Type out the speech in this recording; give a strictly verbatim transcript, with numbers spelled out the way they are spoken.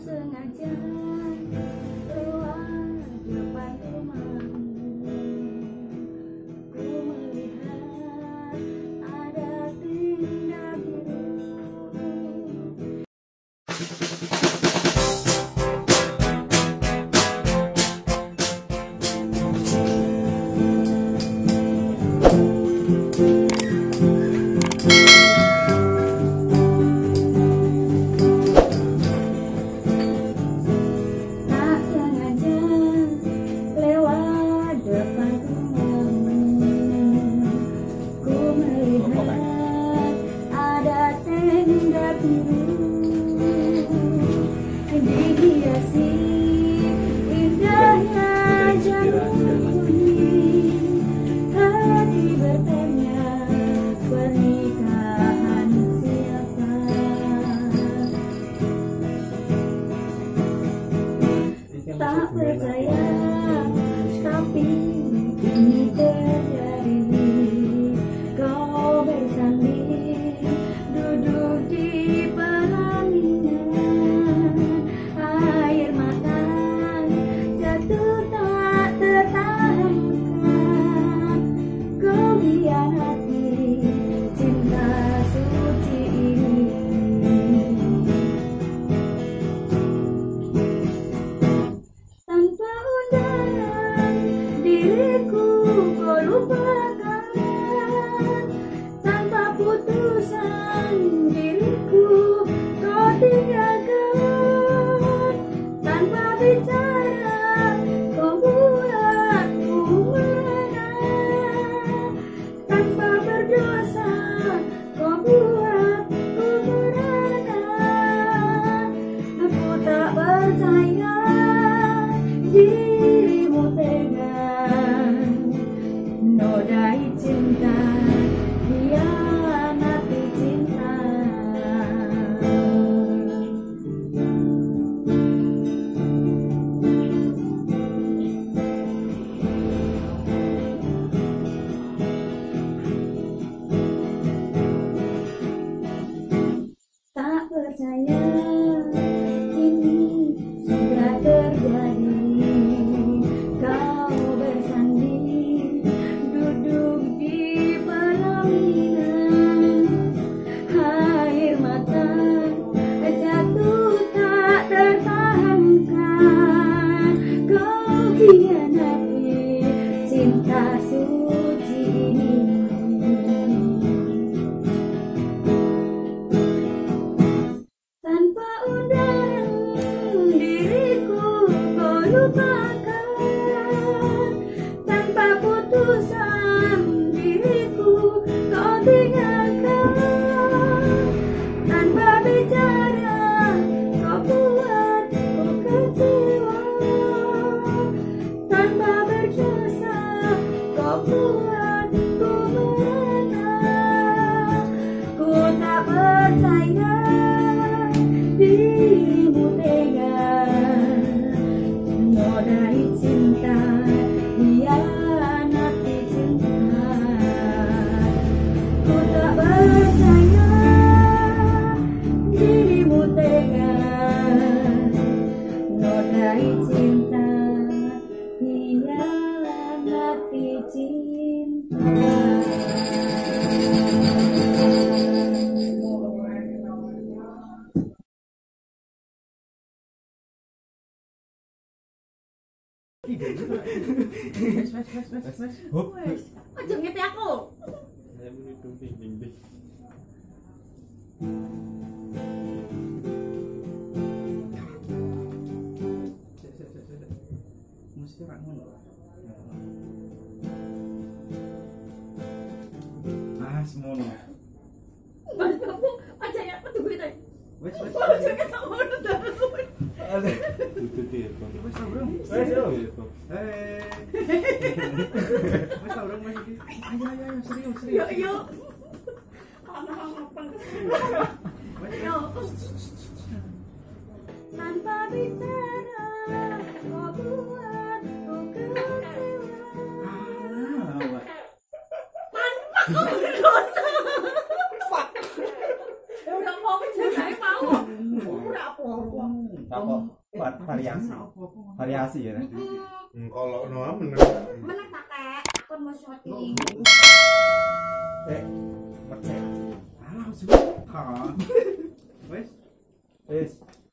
sengaja lewat depan rumahmu, ku melihat ada tenda biru. Dihiasi indahnya janji, hati bertanya pernikahan siapa. Tak percaya tapi ini terjadi. Kau bersanding duduk di pelaminan, air mata jatuh tak tertahankan. Kau hianati cinta suci ini. Tanpa undangan diriku kau lupakan, tanpa putusan diriku kau tinggalkan, tanpa bicara kau buatku menang, tanpa berdosa kau buatku berenang. Aku tak percaya dirimu tega nodai cinta, hianati cinta. Tak percaya ini sudah terjadi. Kau bersanding duduk di pelaminan, air mata jatuh tak tertahankan. Kau hianati cinta suci ini. Tanpa undangan diriku kau lupakan, tanpa putusan diriku kau tinggalkan, tanpa bicara kau buatku kecewa, tanpa berdosa kau buatku merenang. Ku tak percaya dirimu tega nodai cinta, hianati cinta. Ku tak percaya dirimu tega nodai cinta, hianati cinta. Wes wes wes wes wes. Hop. Aja ngeti aku. Saya menipu ping-ping. Sik sik sik sik. Mesti rak ngono. Ah, semono. Balik kamu aja ya aku tunggu itu. Wes wes. Aja kita ngono ta. Ada. Itu dia. Wes bro. Wes yo. Hei. Wes bro mas iki. Ayo ayo ayo serius serius. Yuk yuk. Anak apa? Yuk. Tanpa bicara kau buatku kecewa. Ah, tanpa kau berdosa. Fuck. Ya udah mau mencerai mau. Ora apa-apa. apa variasi variasi ya Kalau no menang. Menang pakai akun mau syuting. eh percaya Alah suka. Wes. wis